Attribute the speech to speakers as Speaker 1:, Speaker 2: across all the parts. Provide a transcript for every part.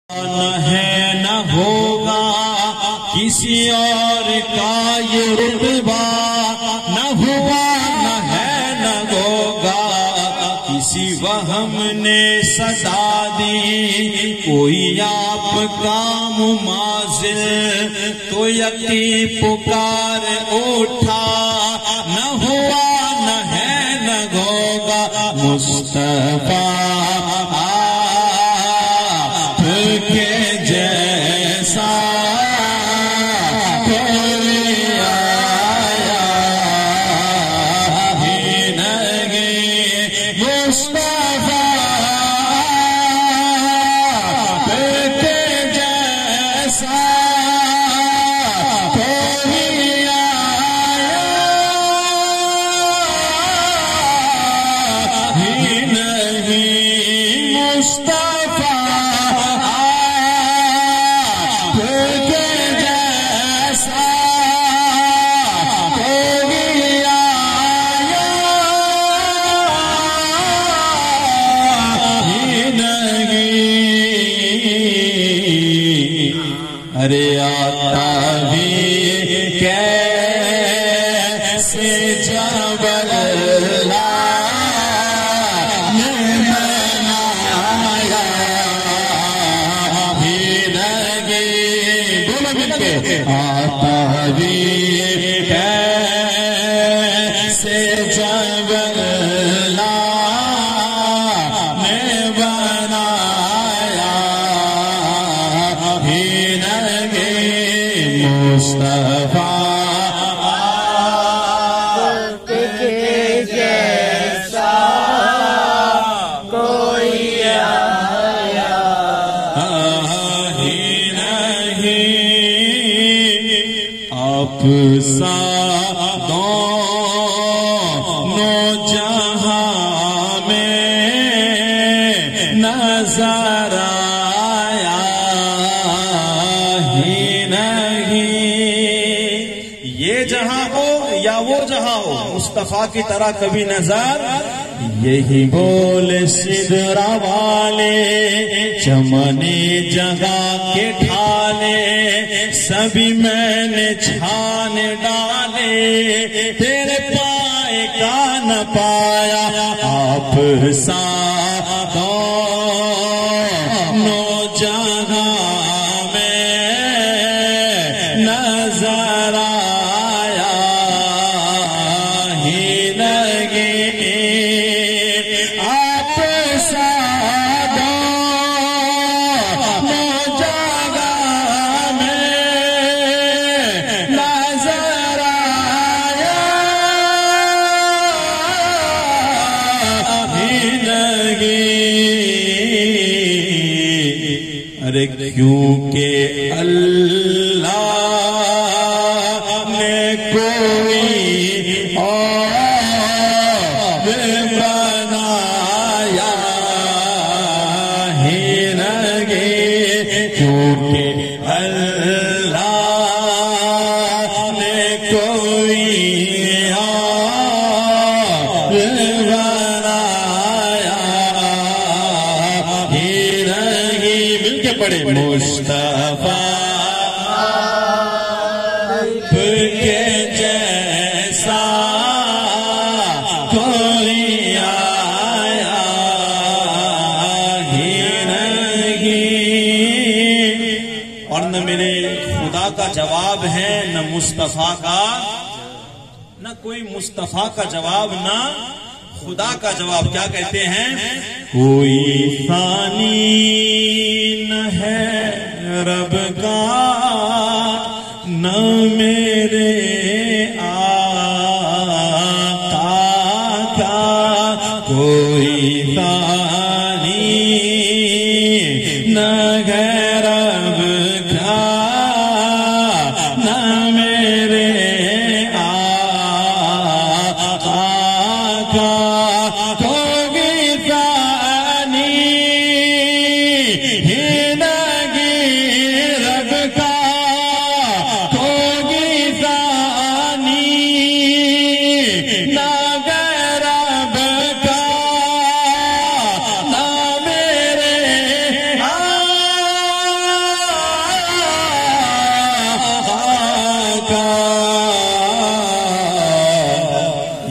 Speaker 1: نہ ہے نہ ہوگا کسی اور کا یہ رتبہ، نہ ہوا نہ ہے نہ ہوگا کسی وہم نے صدا دی، کوئی آپ کا مماثل تو یقین پکار اٹھا، نہ ہوا نہ ہے نہ ہوگا مصطفیٰ کے جیسا کوئی آیا ہی نہیں، مصطفیٰ کے جیسا کوئی آیا ہی نہیں، مصطفیٰ ارے آتا بھی کیسے جبل بنایا ہی نہیں، بولو مل کے آتا بھی کیسے جبل مصطفیٰ کے جیسا کوئی آیا ہی نہیں، آپ سا دونوں جہاں میں نظر آیا ہی نہیں، یہ جہاں ہو یا وہ جہاں ہو مصطفیٰ کی طرح کبھی نظر، یہی بول سدرا والے چمنی جگہ کے ڈھالے، سبھی میں نے چھان ڈالے، تیرے پائے کا نہ پایا، آپ سا دونوں جگہ نظر آیا ہی نہیں، آپ سا دونوں جگہ میں نظر آیا ہی نہیں، ارے کیونکہ اللہ نے کوئی اور بنایا ہی نہیں، کیونکہ اللہ نے کوئی اور بنایا ہی نہیں، مل کے پڑھے مصطفیٰ کے جیسا کوئی آیا ہی نہیں، اور نہ میرے خدا کا جواب ہے نہ مصطفیٰ کا، نہ کوئی مصطفیٰ کا جواب نہ خدا کا جواب، کیا کہتے ہیں؟ کوئی ثانی نہ ہے رب کا، نہ میرے آقا کا، کوئی ثانی نہ ہے رب کا، نہ میرے آقا کا، کوئی ثانی ہی نہیں رب کا،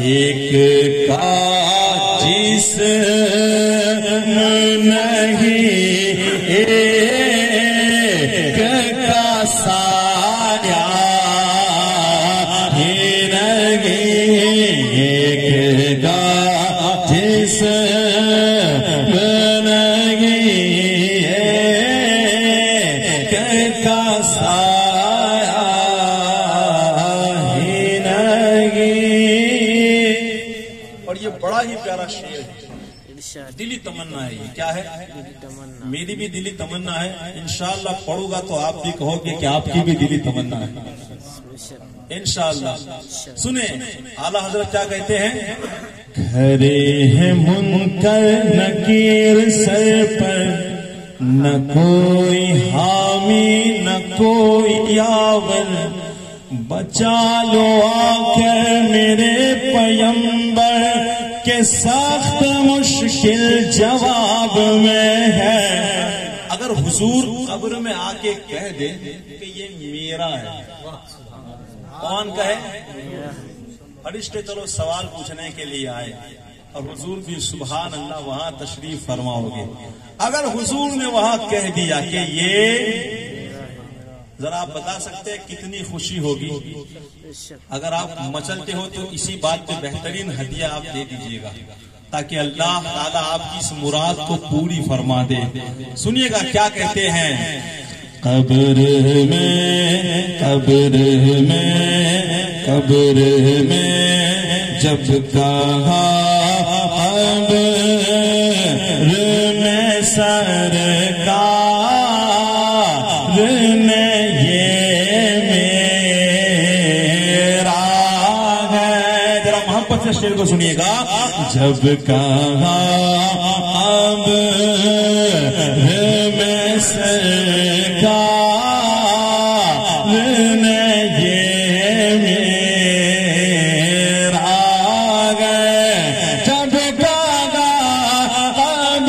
Speaker 1: ایک کا جسم نہیں، ایک کا سایہ ہی نہیں، ایک کا جسم نہیں، ایک کا سایہ ہی نہیں۔ اور یہ بڑا ہی پیارا شعر ہے، دلی تمنا ہے۔ یہ کیا ہے؟ میری بھی دلی تمنا ہے، انشاءاللہ پڑھوں گا تو آپ بھی کہو گے کہ آپ کی بھی دلی تمنا ہے انشاءاللہ۔ سنیں اعلیٰ حضرت کیا کہتے ہیں؟ کھڑے ہیں منکر نکیر سر پر، نہ کوئی حامی نہ کوئی یاور، بچا لو آ کر میرے پیمبر کے سخت مشکل جواب میں ہے۔ اگر حضور قبر میں آ کے کہہ دے کہ یہ میرا ہے، کون کہے؟ فرشتے چلو سوال پوچھنے کے لیے آئے اور حضور بھی سبحان اللہ وہاں تشریف فرماؤ گے۔ اگر حضور نے وہاں کہہ دیا کہ یہ، ذرا آپ بتا سکتے ہیں کتنی خوشی ہوگی؟ اگر آپ مچلتے ہو تو اسی بات پہ بہترین ہدیہ آپ دے دیجئے گا تاکہ اللہ تعالیٰ آپ کی اس مراد کو پوری فرما دے۔ سنیے گا کیا کہتے ہیں؟ قبر میں جب کہا قبر میں سرکار نے یہ میرا ہے، ذرا محبت سے شعر کو سنیے گا۔ جب کہا قبر میں سرکار نے یہ میرا ہے، جب کہا قبر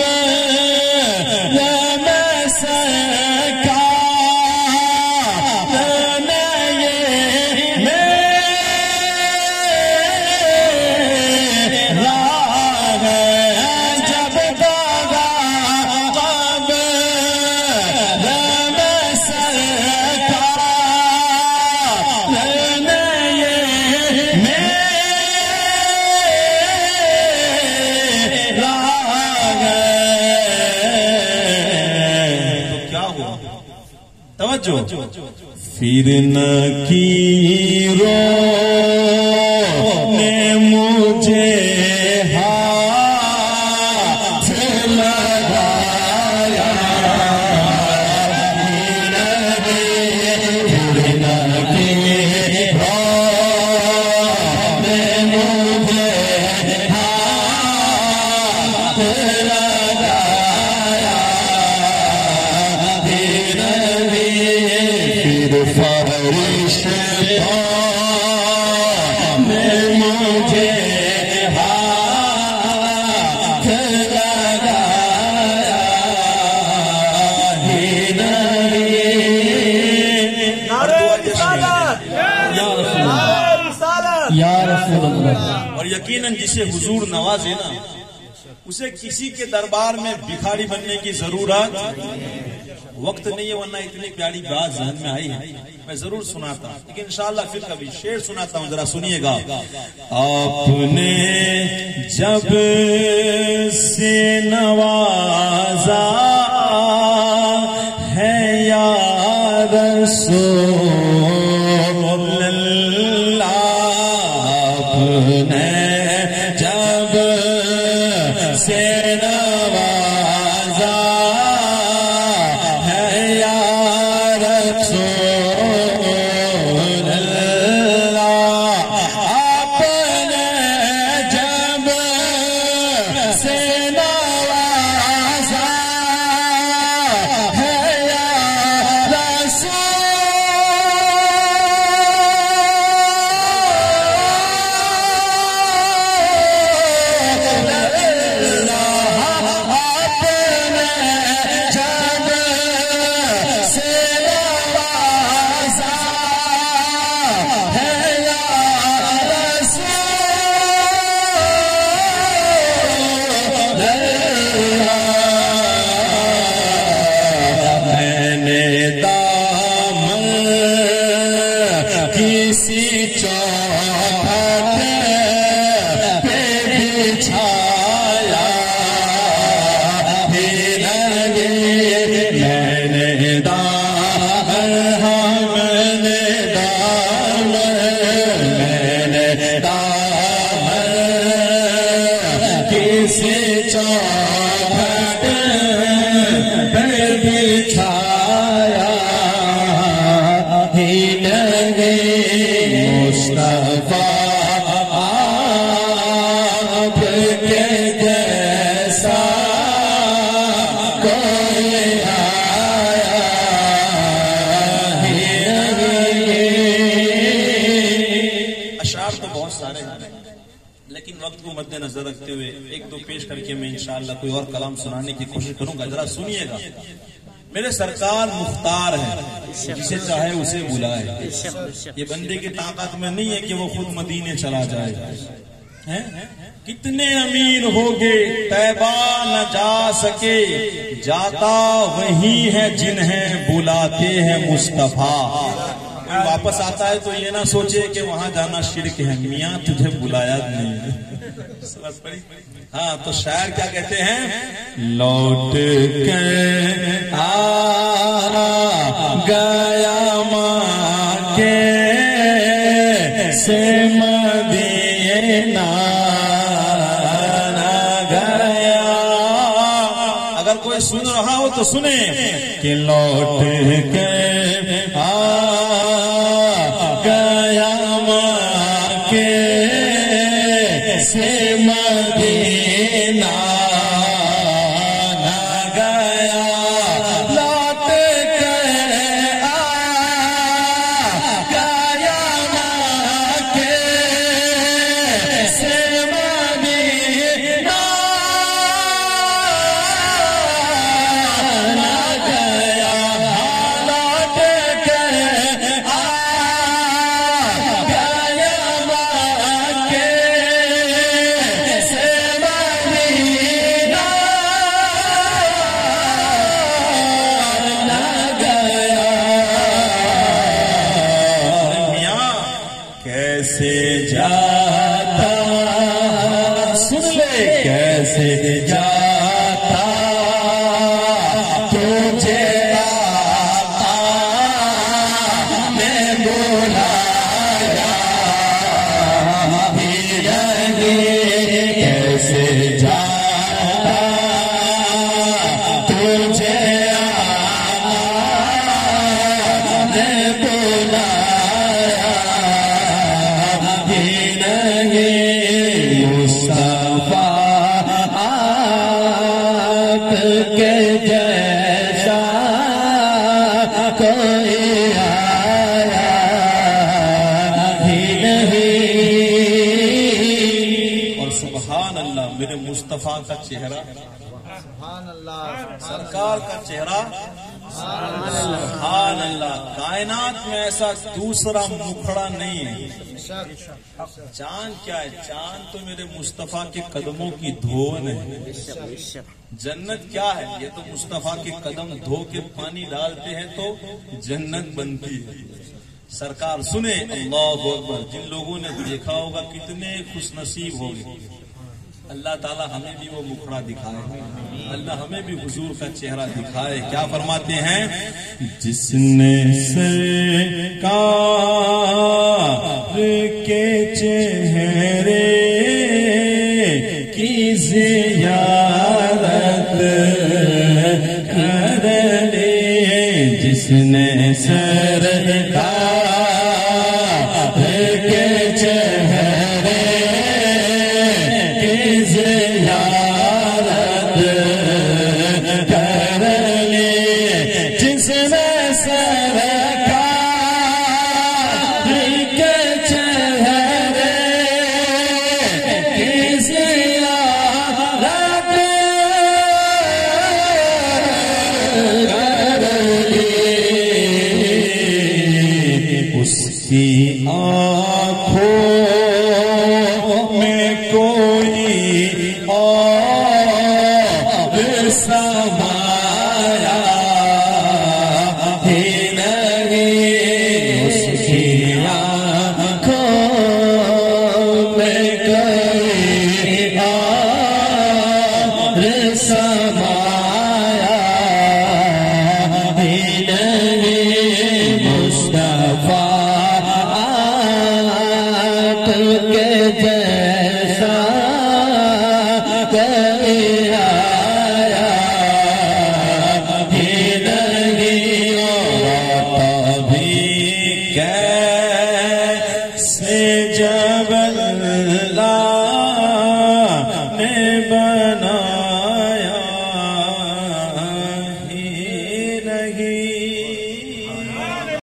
Speaker 1: میں سرکار نے یہ میرا ہے، جب کہا قبر میں سرکار نے یہ میرا ہے، تو کیا ہوا؟ توجہ، پھر نکیروں نے مجھے ہاتھ لگایا، پھر نکیروں نے مجھے ہاتھ لگایا، پھر فرشتوں نے مجھے ہاتھ لگایا، ہی نہیں۔ یا رسول اللہ۔ اور یقیناً جسے حضور نوازے نا، اسے کسی کے دربار میں بھکاری بننے کی ضرورت، وقت نہیں ہے ورنہ اتنی پیاری بات ذہن میں آئی ہے میں ضرور سناتا ہوں، لیکن انشاءاللہ پھر کبھی شعر سناتا ہوں، ذرا سنیے گا۔ آپ نے جب سے نوازا ہے یا رسول اللہ، آپ نے جب سے نوازا ہے یا رسول اللہ، آپ نے جب سے نوازا ہے مد نظر رکھتے ہوئے ایک دو پیش کر کے میں انشاءاللہ کوئی اور کلام سنانے کی کوشش کروں گا. ذرا سنیے گا. میرے سرکار مختار ہے، جسے چاہے اسے بلائے. یہ بندے کی طاقت میں نہیں ہے کہ وہ خود مدینے چلا جائے. کتنے امیر ہوگے طیبہ نہ جا سکے، جاتا وہی ہے جنہیں بلاتے ہیں مصطفیٰ. واپس آتا ہے تو یہ نہ سوچے کہ وہاں جانا شرک ہے، میاں تجھے بلایا نہیں. ہاں تو شاعر کیا کہتے ہیں؟ لوٹ کے آ گیا ماں کے سے مدینہ گیا. اگر کوئی سن رہا ہو تو سنے کہ لوٹ کے آ گیا ماں کے سے مدینہ نہ گیا. لوٹ کے آ گیا ماں کے سے مدینہ نہ گیا. لوٹ کے آ گیا ماں کے کیسے جاتا، سن لے کیسے جاتا تجھے آقا نے بلایا. کیسے جاتا تجھے آقا نے بلایا. آپ کے جیسا کوئی آیا ہی نہیں. اور سبحان اللہ، میرے مصطفیٰ کا چہرہ، سبحان اللہ، سرکار کا چہرہ، سبحان اللہ. کائنات میں ایسا دوسرا مکھڑا نہیں ہے. چاند کیا ہے؟ چاند تو میرے مصطفیٰ کے قدموں کی دھون ہے. جنت کیا ہے؟ یہ تو مصطفیٰ کے قدم دھو کے پانی ڈالتے ہیں تو جنت بنتی ہے. سرکار سنے اللہ اکبر. جن لوگوں نے دیکھا ہوگا کتنے خوش نصیب ہوں گے. اللہ تعالی ہمیں بھی وہ مکھڑا دکھائے، اللہ ہمیں بھی حضور کا چہرہ دکھائے. کیا فرماتے ہیں؟ جس نے سرکار کے چہرے کی زیارت کر لی، جس نے سرکار کے چہرے کی زیارت کر لی، جس نے سرکار کے چہرے کی زیارت کر لی، اس کی آنکھوں میں کوئی اور سمایا ہی